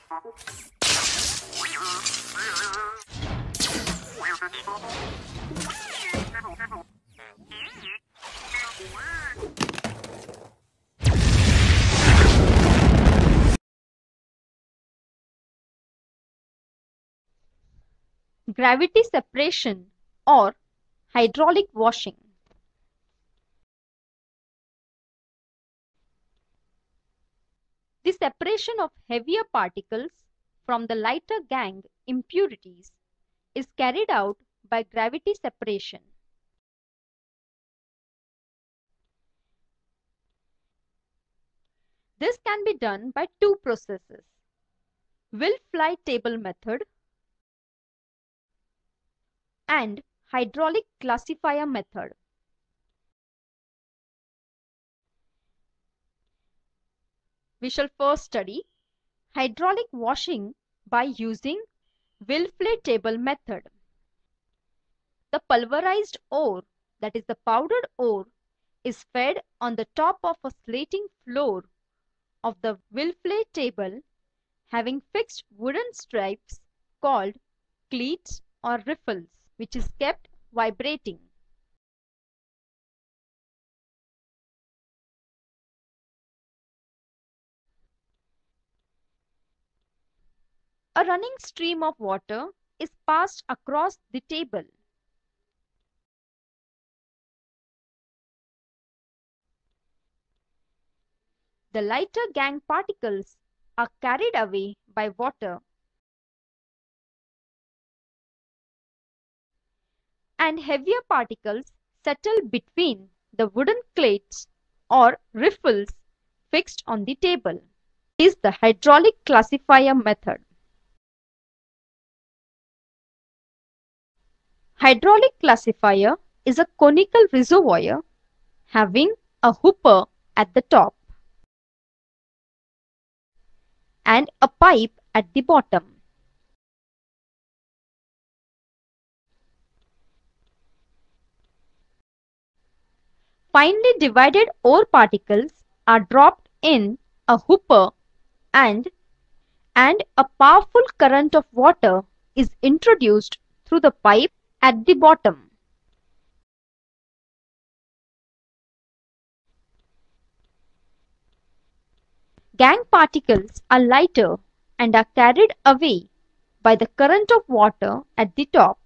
Gravity separation or hydraulic washing. The separation of heavier particles from the lighter gangue impurities is carried out by gravity separation. This can be done by two processes: Wills-Fly table method and hydraulic classifier method. We shall first study hydraulic washing by using Wills-Fly table method. The pulverized ore, that is the powdered ore, is fed on the top of a slating floor of the Wills-Fly table having fixed wooden stripes called cleats or riffles, which is kept vibrating. A running stream of water is passed across the table. The lighter gangue particles are carried away by water and heavier particles settle between the wooden cleats or riffles fixed on the table. This is the hydraulic classifier method. Hydraulic classifier is a conical reservoir having a hooper at the top and a pipe at the bottom. Finely divided ore particles are dropped in a hooper and a powerful current of water is introduced through the pipe at the bottom. Gangue particles are lighter and are carried away by the current of water at the top.